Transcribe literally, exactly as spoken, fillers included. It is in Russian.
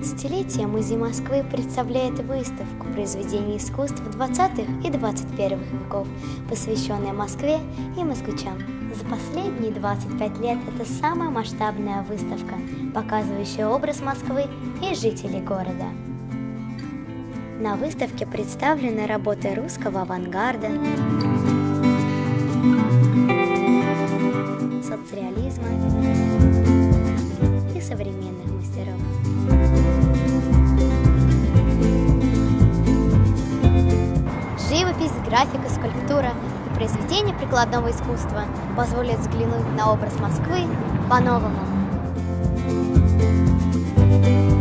двадцатилетия Музей Москвы представляет выставку произведений искусств двадцатых и двадцать первых веков, посвященная Москве и москвичам. За последние двадцать пять лет это самая масштабная выставка, показывающая образ Москвы и жителей города. На выставке представлены работы русского авангарда, соцреализма и современных мастеров. Живопись, графика, скульптура и произведения прикладного искусства позволят взглянуть на образ Москвы по-новому.